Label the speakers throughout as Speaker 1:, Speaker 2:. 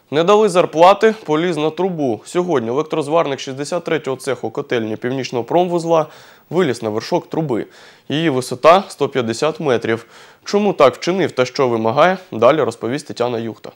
Speaker 1: Не дали зарплати, поліз на трубу. Сьогодні електрозварник 63-го цеху котельні Північного промвузла виліз на вершок труби. Її висота – 150 метрів. Чому так вчинив та що вимагає, далі розповість Тетяна Юхта.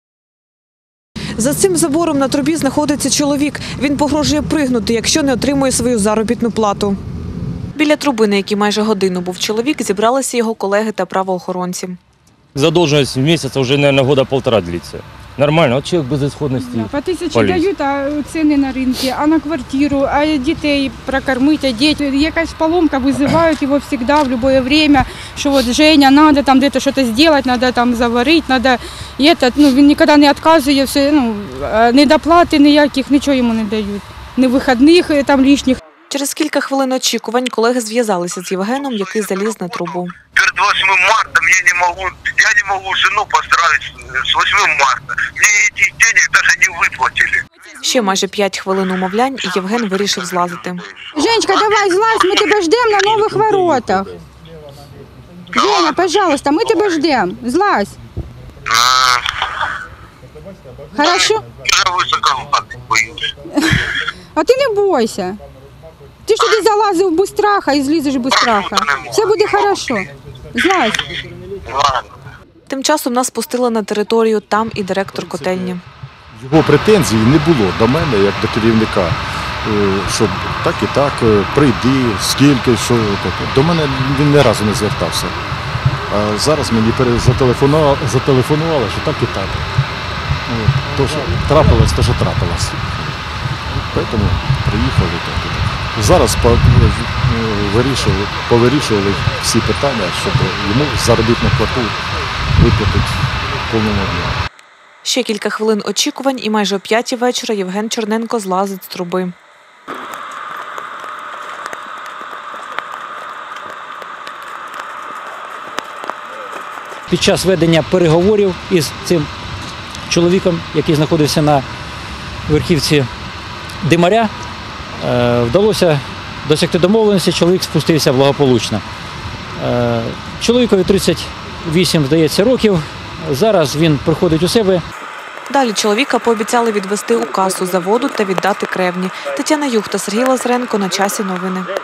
Speaker 2: За цим забором на трубі знаходиться чоловік. Він погрожує пригнути, якщо не отримує свою заробітну плату. Біля труби, на якій майже годину був чоловік, зібралися його колеги та правоохоронці.
Speaker 3: Задолженность в месяц уже, наверное, года полтора длится. Нормально, вот человек без исходности.
Speaker 4: Да, по 1000 дають, а ціни на ринку, а на квартиру, а дітей прокормити, а діти. Якась поломка, визивають його завжди, в будь-яке время, що от Женя, треба там десь щось зробити, треба там заварити, треба. І це, він ніколи не відказує, все, недоплати ніяких, нічого йому не дають. Ні вихідних там лишніх.
Speaker 2: Через кілька хвилин очікувань колеги зв'язалися з Євгеном, який заліз на трубу.
Speaker 5: Перед 8 марта я не могу жену поздравить с 8 марта. Мне этих денег даже не выплатили.
Speaker 2: Ще майже 5 хвилин умовлянь, і Євген вирішив злазити.
Speaker 4: Женечка, давай злазь, ми тебе ждемо на нових воротах. Женя, пожалуйста, ми тебе ждемо. Злазь. Хорошо?
Speaker 5: Я высоко боюсь.
Speaker 4: А ти не бойся. Ти ж туди залазив без страха і злізеш без страха. Все буде хорошо. Злазь.
Speaker 2: Тим часом нас пустили на територію, там і директор котельні.
Speaker 6: Його претензій не було до мене, як до керівника, що так і так, прийди, скільки, що таке. До мене він ні разу не звертався. А зараз мені зателефонували, що так і так. То, що трапилось, то, що трапилось. Тому приїхали так і так. Зараз повирішували всі питання, щоб йому заробітну плату виплатити повному об'єму.
Speaker 2: Ще кілька хвилин очікувань і майже о 5-й вечора Євген Черненко злазить з труби.
Speaker 7: Під час ведення переговорів із цим чоловіком, який знаходився на верхівці Димаря, вдалося досягти домовленості, чоловік спустився благополучно. Чоловікові 38, здається, років, зараз він приходить у себе.
Speaker 2: Далі чоловіка пообіцяли відвести у касу заводу та віддати кревні. Тетяна Юхта, Сергій Лазаренко. На часі новини.